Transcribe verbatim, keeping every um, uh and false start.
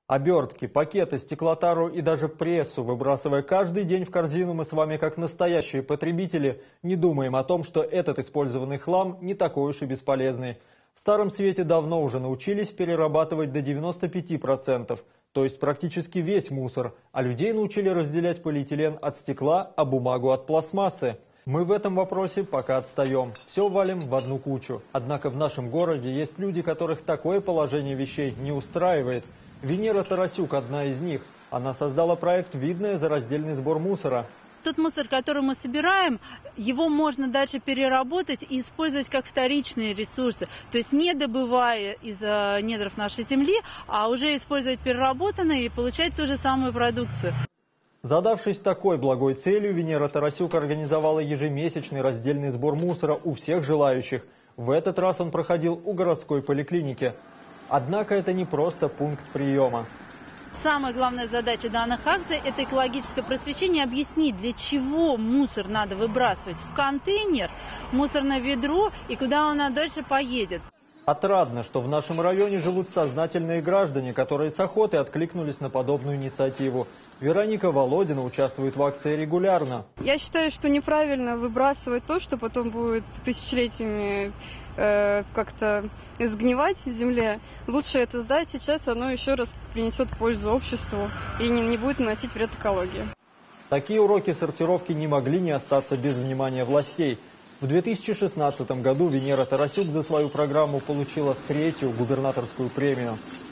Обертки, пакеты, стеклотару и даже прессу, выбрасывая каждый день в корзину, мы с вами, как настоящие потребители, не думаем о том, что этот использованный хлам не такой уж и бесполезный. В Старом Свете давно уже научились перерабатывать до девяноста пяти процентов, то есть практически весь мусор, а людей научили разделять полиэтилен от стекла, а бумагу от пластмассы. Мы в этом вопросе пока отстаем. Все валим в одну кучу. Однако в нашем городе есть люди, которых такое положение вещей не устраивает. Венера Тарасюк – одна из них. Она создала проект «Видное» за раздельный сбор мусора. Тот мусор, который мы собираем, его можно дальше переработать и использовать как вторичные ресурсы. То есть не добывая из недров нашей земли, а уже использовать переработанные и получать ту же самую продукцию. Задавшись такой благой целью, Венера Тарасюк организовала ежемесячный раздельный сбор мусора у всех желающих. В этот раз он проходил у городской поликлиники. Однако это не просто пункт приема. Самая главная задача данных акций – это экологическое просвещение, объяснить, для чего мусор надо выбрасывать в контейнер, мусорное ведро и куда он дальше поедет. Отрадно, что в нашем районе живут сознательные граждане, которые с охотой откликнулись на подобную инициативу. Вероника Володина участвует в акции регулярно. Я считаю, что неправильно выбрасывать то, что потом будет тысячелетиями э, как-то сгнивать в земле. Лучше это сдать сейчас, оно еще раз принесет пользу обществу и не, не будет наносить вред экологии. Такие уроки сортировки не могли не остаться без внимания властей. В две тысячи шестнадцатом году Венера Тарасюк за свою программу получила третью губернаторскую премию.